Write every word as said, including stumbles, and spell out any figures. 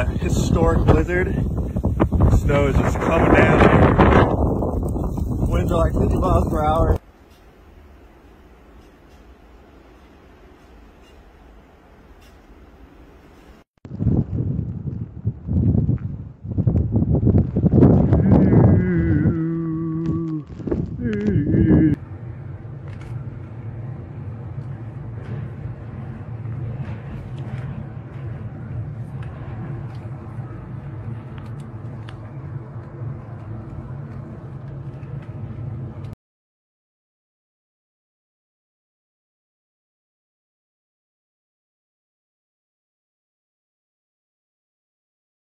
a historic blizzard. Snow is just coming down here. Winds are like fifty miles per hour.